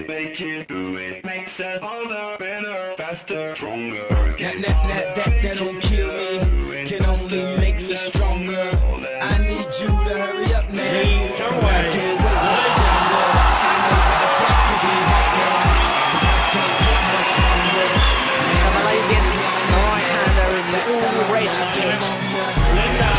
make it, do it. Makes us harder, better, faster, stronger. That don't kill me, can only make me stronger. I need you to hurry up now, cause I can't wait much longer. I know I got to be right now, cause I can't get much longer. Man, I ain't getting the right hander in all red kicks. Linda,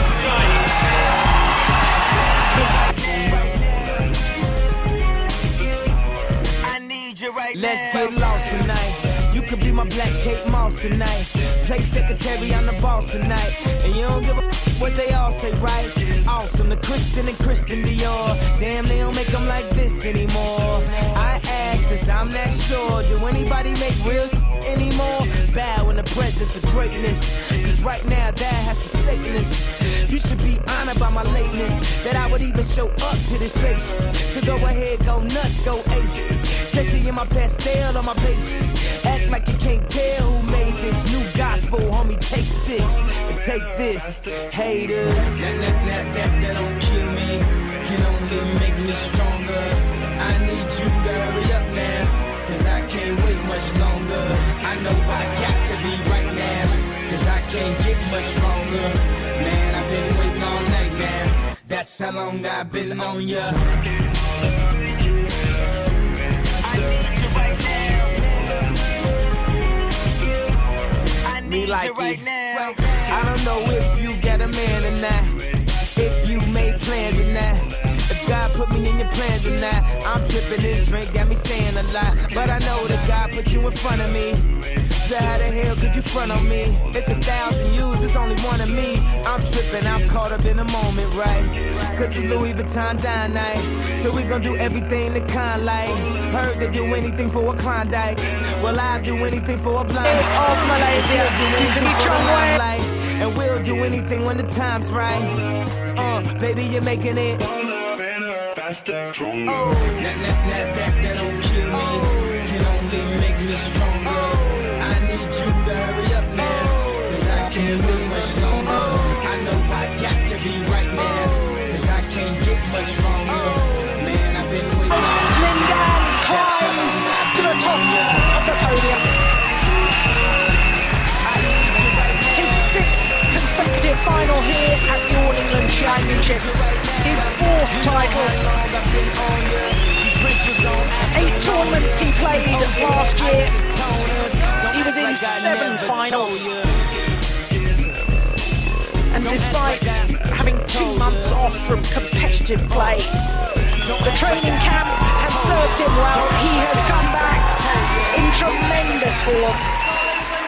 Let's get lost tonight. You could be my Black Kate Moss tonight. Play secretary, I'm the boss tonight. And you don't give a what they all say, right? Awesome, the Christian and Christian Dior. Damn, they don't make them like this anymore. I ask, cause I'm not sure. Do anybody make real anymore? Bow in the presence of greatness, cause right now that has forsaken us. You should be honored by my lateness, that I would even show up to this place. So go ahead, go nuts, go ape. Especially in my pastel on my page. Act like you can't tell who made this new gospel, homie. Take 6 and take this, haters. That don't kill me, can only make me stronger. I need you to hurry up now, cause I can't wait much longer. I know I got to be right now, cause I can't get much longer. Man, I've been waiting all night now. That's how long I've been on ya. Me like it. I don't know if you got a man or not, if you made plans or not, if God put me in your plans or not. I'm tripping, this drink got me saying a lot, but I know that God put you in front of me. So how the hell could you front on me? It's 1,000 yous, it's only one of me. I'm tripping, I'm caught up in the moment, right? Cause it's Louis Vuitton dine night, so we gon' do everything the kind like. Heard they do anything for a Klondike, well I'll do anything for a blind. Of Malaysia, do anything for the limelight, and we'll do anything when the time's right. Baby, you're making it Better, faster, stronger. That don't kill me, can only make me stronger. I need you to hurry up now, cause I can't wait much longer. I know I got to be right now, cause I can't get much longer. Man, I've been waiting all night. That's how long I've been on ya. Of the podium. His 6th consecutive final here at the All England Championship. His 4th title. 8 tournaments he played last year. He was in 7 finals. And despite having 2 months off from competitive play, the training camp has served him well. He has come back in tremendous form.